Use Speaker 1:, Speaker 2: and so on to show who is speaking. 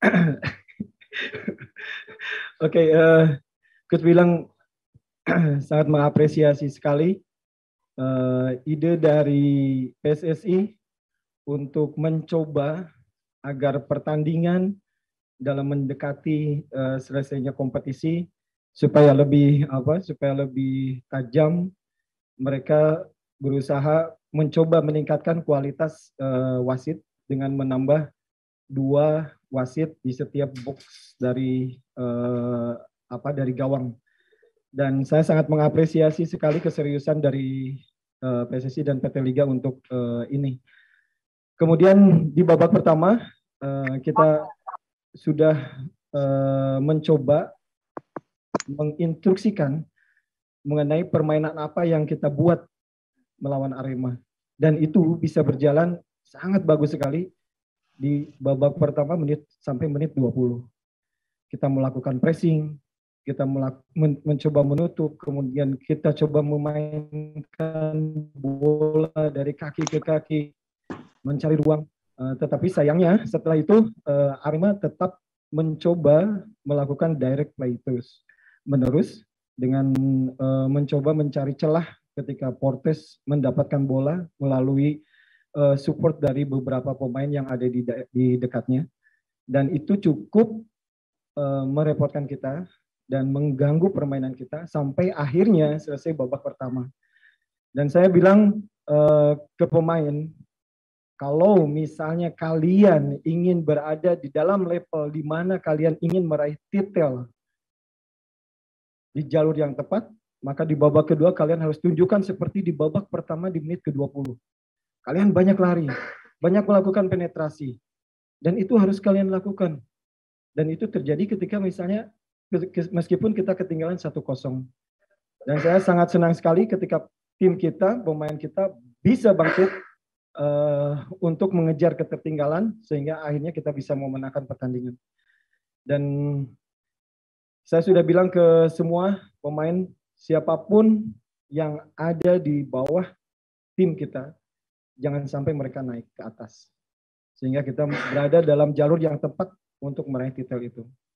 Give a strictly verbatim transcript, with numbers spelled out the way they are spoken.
Speaker 1: Oke, uh, Coach bilang sangat mengapresiasi sekali uh, ide dari P S S I untuk mencoba agar pertandingan dalam mendekati uh, selesainya kompetisi supaya lebih apa supaya lebih tajam, mereka berusaha mencoba meningkatkan kualitas uh, wasit dengan menambah dua wasit di setiap box dari uh, apa dari gawang. Dan saya sangat mengapresiasi sekali keseriusan dari uh, P S S I dan P T Liga untuk uh, ini. Kemudian di babak pertama uh, kita sudah uh, mencoba menginstruksikan mengenai permainan apa yang kita buat melawan Arema. Dan itu bisa berjalan sangat bagus sekali di babak pertama menit sampai menit dua puluh. Kita melakukan pressing, kita melak- men- mencoba menutup, kemudian kita coba memainkan bola dari kaki ke kaki, mencari ruang. Uh, tetapi sayangnya setelah itu uh, Arema tetap mencoba melakukan direct play terus menerus dengan uh, mencoba mencari celah ketika Portes mendapatkan bola melalui uh, support dari beberapa pemain yang ada di, di dekatnya, dan itu cukup uh, merepotkan kita dan mengganggu permainan kita sampai akhirnya selesai babak pertama. Dan saya bilang uh, ke pemain, kalau misalnya kalian ingin berada di dalam level di mana kalian ingin meraih titel di jalur yang tepat, maka di babak kedua kalian harus tunjukkan seperti di babak pertama di menit ke dua puluh. Kalian banyak lari, banyak melakukan penetrasi, dan itu harus kalian lakukan. Dan itu terjadi ketika misalnya meskipun kita ketinggalan satu kosong. Dan saya sangat senang sekali ketika tim kita, pemain kita bisa bangkit Uh, untuk mengejar ketertinggalan sehingga akhirnya kita bisa memenangkan pertandingan. Dan saya sudah bilang ke semua pemain, siapapun yang ada di bawah tim kita, jangan sampai mereka naik ke atas, sehingga kita berada dalam jalur yang tepat untuk meraih titel itu.